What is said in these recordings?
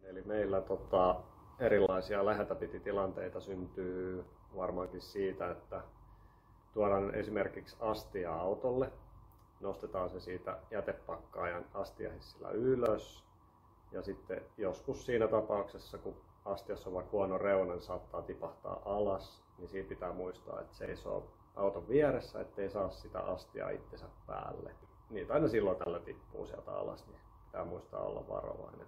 Eli meillä erilaisia läheltä piti tilanteita syntyy varmaankin siitä, että tuodaan esimerkiksi astia autolle, nostetaan se siitä jätepakkaajan astiahissillä ylös ja sitten joskus siinä tapauksessa, kun astiassa on vaikka huono reuna, niin saattaa tipahtaa alas, niin siinä pitää muistaa, että seisoo auton vieressä, ettei saa sitä astiaa itsensä päälle. Niitä aina silloin tällä tippuu sieltä alas, niin pitää muistaa olla varovainen.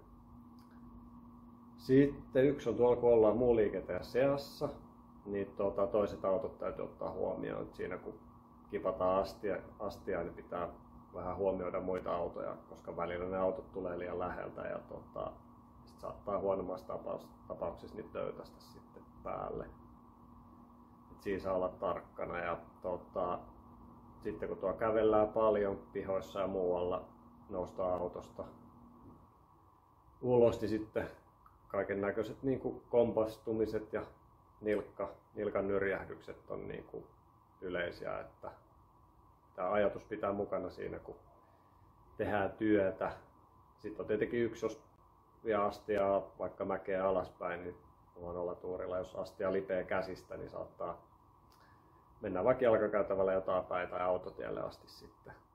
Sitten yksi on tuolla, kun ollaan muun liikenteen seassa, niin toiset autot täytyy ottaa huomioon. Siinä kun kipataan astiaa, niin pitää vähän huomioida muita autoja, koska välillä ne autot tulee liian läheltä ja sit saattaa huonommassa tapauksessa niitä töytästä sitten päälle. Siinä saa olla tarkkana ja sitten kun tuo kävellään paljon pihoissa ja muualla, noustaan autosta ulos, niin sitten kaiken näköiset niin kompastumiset ja nilkan nyrjähdykset on niin kuin yleisiä, että tämä ajatus pitää mukana siinä, kun tehdään työtä. Sitten on tietenkin yksi, jos vie astiaa vaikka mäkeä alaspäin, niin huonolla tuurilla, jos astia lipee käsistä, niin saattaa mennä vaikka jalkakäytävällä jotain päin tai autotielle asti sitten.